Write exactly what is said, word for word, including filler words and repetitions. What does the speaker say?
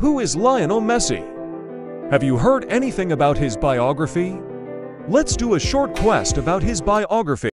Who is Lionel Messi? Have you heard anything about his biography? Let's do a short quest about his biography.